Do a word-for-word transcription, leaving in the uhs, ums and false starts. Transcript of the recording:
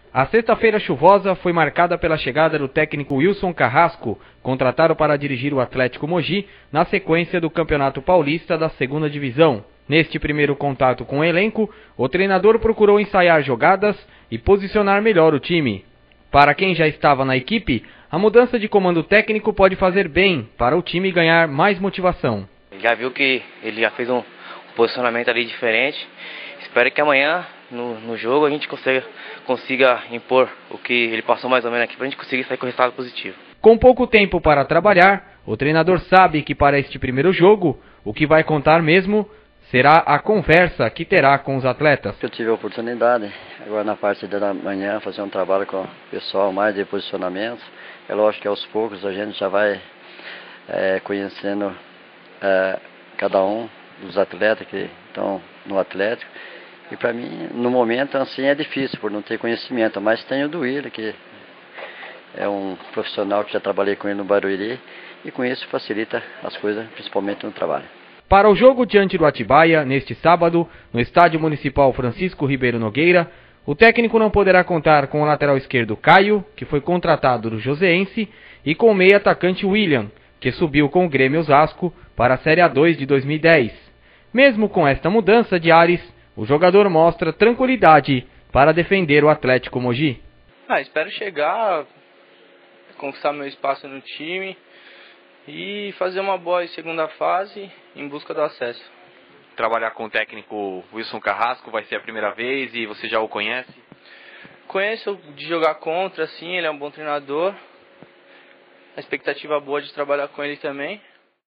A sexta-feira chuvosa foi marcada pela chegada do técnico Wilson Carrasco, contratado para dirigir o Atlético Mogi na sequência do Campeonato Paulista da segunda Divisão. Neste primeiro contato com o elenco, o treinador procurou ensaiar jogadas e posicionar melhor o time. Para quem já estava na equipe, a mudança de comando técnico pode fazer bem para o time ganhar mais motivação. Já viu que ele já fez um posicionamento ali diferente. Espero que amanhã, no, no jogo, a gente consiga, consiga impor o que ele passou mais ou menos aqui, para a gente conseguir sair com o resultado positivo. Com pouco tempo para trabalhar, o treinador sabe que para este primeiro jogo, o que vai contar mesmo será a conversa que terá com os atletas. Eu tive a oportunidade, agora na parte da manhã, fazer um trabalho com o pessoal mais de posicionamento. É lógico que aos poucos a gente já vai é, conhecendo é, cada um dos atletas que estão no Atlético. E para mim, no momento, assim, é difícil, por não ter conhecimento. Mas tenho o do Willian, que é um profissional que já trabalhei com ele no Barueri. E com isso facilita as coisas, principalmente no trabalho. Para o jogo diante do Atibaia, neste sábado, no Estádio Municipal Francisco Ribeiro Nogueira, o técnico não poderá contar com o lateral esquerdo Caio, que foi contratado do Joseense, e com o meia atacante Willian, que subiu com o Grêmio Osasco para a Série A dois de dois mil e dez. Mesmo com esta mudança de ares, o jogador mostra tranquilidade para defender o Atlético Mogi. Ah, espero chegar, conquistar meu espaço no time e fazer uma boa segunda fase em busca do acesso. Trabalhar com o técnico Wilson Carrasco vai ser a primeira vez e você já o conhece? Conheço de jogar contra, sim, ele é um bom treinador. A expectativa boa de trabalhar com ele também.